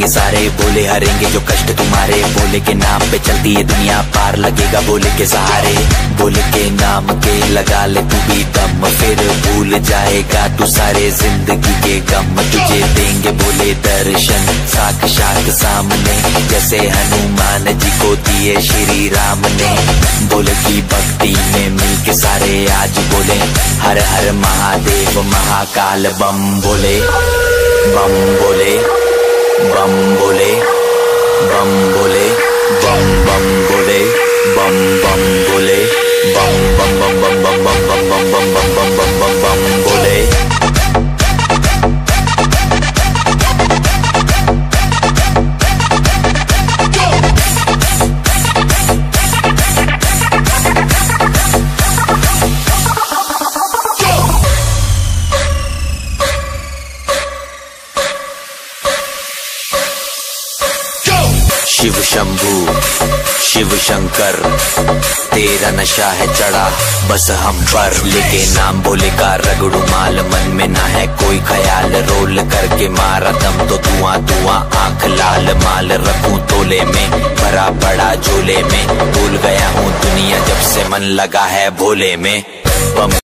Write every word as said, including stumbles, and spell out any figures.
जाएंगे सारे, भोले हरेंगे जो कष्ट तुम्हारे। भोले के नाम पे चलती है दुनिया, पार लगेगा भोले के सहारे। भोले के नाम के लगा ले तू भी दम, फिर भूल जाएगा तू सारे जिंदगी के गम। तुझे देंगे भोले दर्शन साक्षात सामने, जैसे हनुमान जी को दिए श्री राम ने। भोले की भक्ति में मिलके सारे आज बोले, हर हर महादेव महाकाल बम बोले। बम बोले, बम बोले, बम बोले, बम बम बोले, बम बम बोले, बम बम बम बम बम बम बम बम बम बम बम बम बम बोले। शिव शंभू शिव शंकर, तेरा नशा है चढ़ा बस हम पर। लेके नाम भोले का रगड़ू माल, मन में ना है कोई ख्याल। रोल करके मारा दम तो धुआं धुआं आंख लाल। माल रखूं तोले में भरा पड़ा झोले में, भूल गया हूँ दुनिया जब से मन लगा है भोले में। बम